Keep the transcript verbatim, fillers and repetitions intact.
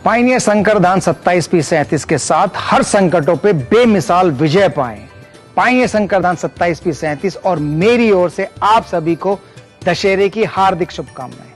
Pioneer शंकरधाम सत्ताईस P सैंतीस के साथ हर संकटों पे बेमिसाल विजय पाएं। पाइनियर शंकरधाम सत्ताईस पी सैंतीस और मेरी ओर से आप सभी को दशहरे की हार्दिक शुभकामनाएं।